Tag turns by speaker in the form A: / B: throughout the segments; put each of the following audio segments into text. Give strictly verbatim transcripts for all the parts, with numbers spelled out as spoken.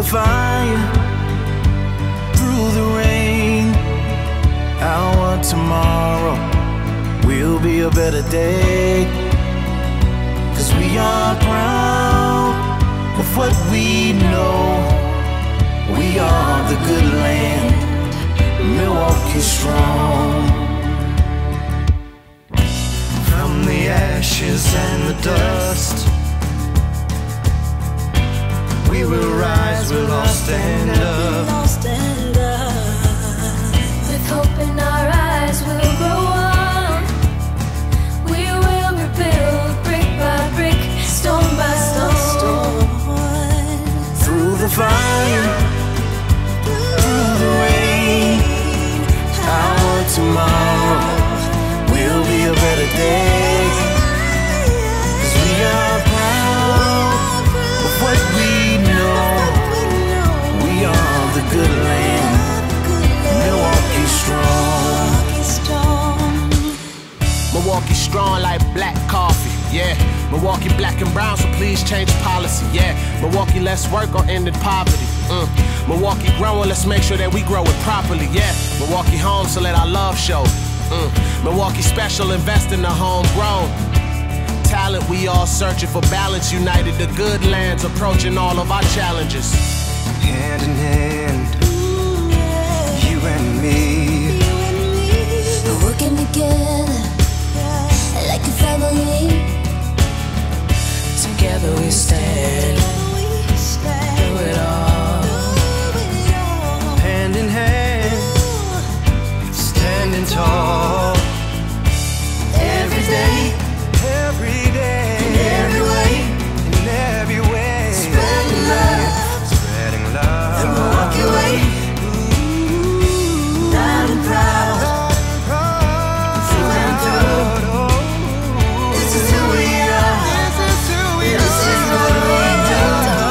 A: fire, through the rain. Our tomorrow will be a better day, 'cause we are proud of what we know. We are the good land, Milwaukee strong. From the ashes and the dust, we will rise, we'll all stand up.
B: With hope in our eyes, we'll grow on. We will rebuild brick by brick, stone by stone.
A: Through the fire, through the rain, our tomorrow will be a better day, 'cause we are proud of what we know. We are the good land, Milwaukee strong.
C: Milwaukee strong like black coffee, yeah. Milwaukee black and brown, so please change policy, yeah. Milwaukee less work or ended poverty, mm. Milwaukee growing, let's make sure that we grow it properly, yeah. Milwaukee home, so let our love show. Mm. Milwaukee special, invest in the homegrown talent. We all searching for balance, united the good lands, approaching all of our challenges.
A: Hand in hand, you and me,
B: Working together like a family. Together we stand through it all.
A: hand in hand, standing tall. Every day, every day, in every way, in every way, spreading love, spreading love, the Milwaukee way. Loud and proud, through and through. This is who we are. This is who we are. This is what we do.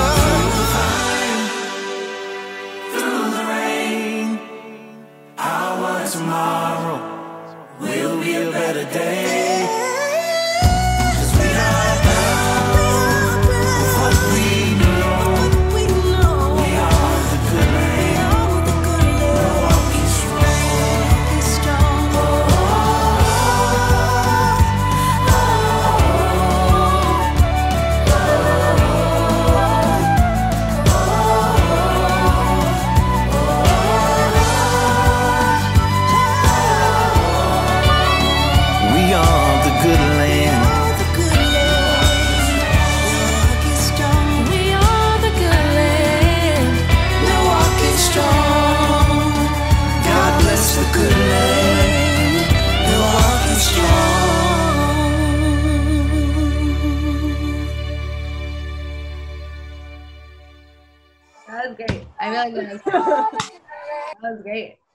A: Through the rain, our tomorrow will be a better day. 'Cause we are proud of what we know. We are the good land, Milwaukee strong. We are the good land.
B: We are the good land, Milwaukee strong.
A: God bless the good land, Milwaukee strong.
D: That was great. I feel like that was, that was great.